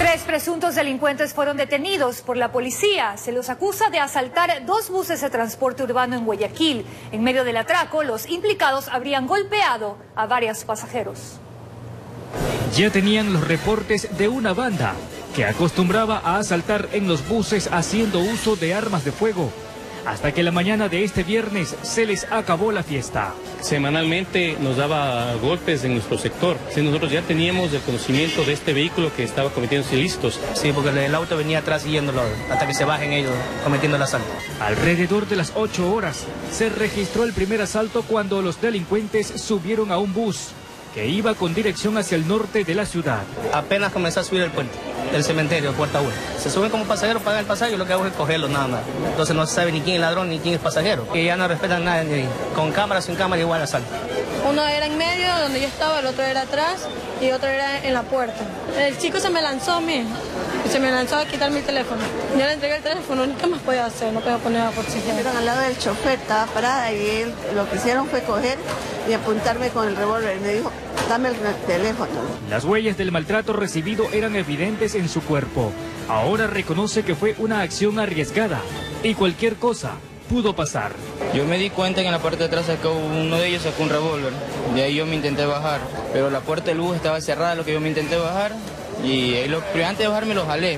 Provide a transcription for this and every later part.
3 presuntos delincuentes fueron detenidos por la policía. Se los acusa de asaltar 2 buses de transporte urbano en Guayaquil. En medio del atraco, los implicados habrían golpeado a varios pasajeros. Ya tenían los reportes de una banda que acostumbraba a asaltar en los buses haciendo uso de armas de fuego, hasta que la mañana de este viernes se les acabó la fiesta. Semanalmente nos daba golpes en nuestro sector. Si nosotros ya teníamos el conocimiento de este vehículo que estaba cometiendo ilícitos. Sí, porque el auto venía atrás siguiéndolo hasta que se bajen ellos cometiendo el asalto. Alrededor de las 8 horas se registró el primer asalto cuando los delincuentes subieron a un bus que iba con dirección hacia el norte de la ciudad. Apenas comenzó a subir el puente del cementerio, puerta 1. Se suben como pasajeros, pagan el pasaje y lo que hago es cogerlos nada más. Entonces no se sabe ni quién es ladrón ni quién es pasajero. Y ya no respetan nada, ni con cámara, sin cámara, igual asalto. Uno era en medio, donde yo estaba, el otro era atrás y otro era en la puerta. El chico se me lanzó a mí, se me lanzó a quitar mi teléfono. Yo le entregué el teléfono, ¿qué más podía hacer? No podía poner a oxígeno. Estuvieron al lado del chofer, estaba parada y él lo que hicieron fue coger y apuntarme con el revólver. Me dijo, dame el teléfono. Las huellas del maltrato recibido eran evidentes en su cuerpo. Ahora reconoce que fue una acción arriesgada y cualquier cosa pudo pasar. Yo me di cuenta que en la parte de atrás uno de ellos sacó un revólver. De ahí yo me intenté bajar, pero la puerta del bus estaba cerrada, lo que yo me intenté bajar. Y antes de bajarme lo jalé.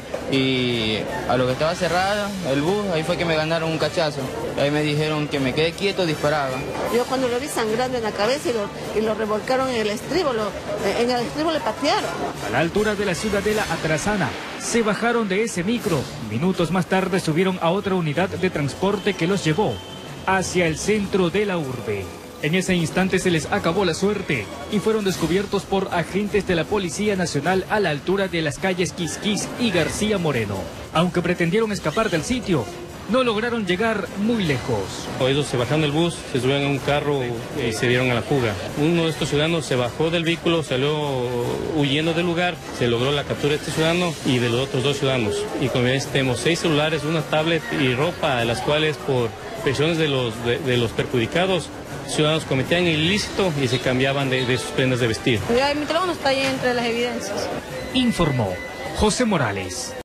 Y a lo que estaba cerrada el bus, ahí fue que me ganaron un cachazo. Ahí me dijeron que me quedé quieto, disparaba. Yo cuando lo vi sangrando en la cabeza y lo revolcaron en el estribo, en el estribo le patearon. A la altura de la ciudadela Atrasana, se bajaron de ese micro. Minutos más tarde subieron a otra unidad de transporte que los llevó hacia el centro de la urbe. En ese instante se les acabó la suerte y fueron descubiertos por agentes de la Policía Nacional a la altura de las calles Quisquis y García Moreno. Aunque pretendieron escapar del sitio, no lograron llegar muy lejos. Ellos se bajaron del bus, se subieron a un carro y se dieron a la fuga. Uno de estos ciudadanos se bajó del vehículo, salió huyendo del lugar, se logró la captura de este ciudadano y de los otros 2 ciudadanos. Y como ven, tenemos 6 celulares, una tablet y ropa, de las cuales por presiones de los perjudicados, ciudadanos cometían el ilícito y se cambiaban de sus prendas de vestir. Mi teléfono está ahí entre las evidencias. Informó José Morales.